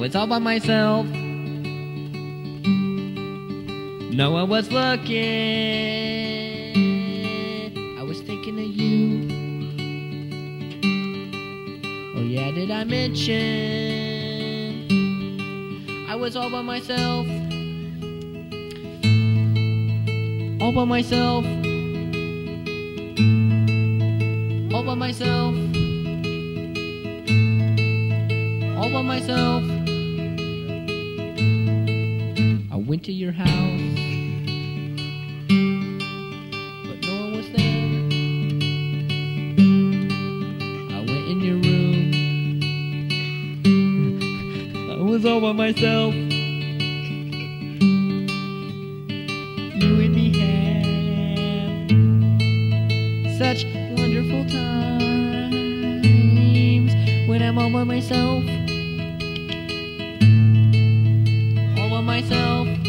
was all by myself. No one was looking. I was thinking of you. Oh yeah, did I mention I was all by myself? All by myself. All by myself. All by myself. I went to your house, but no one was there. I went in your room. I was all by myself. You and me have such wonderful times when I'm all by myself. All by myself.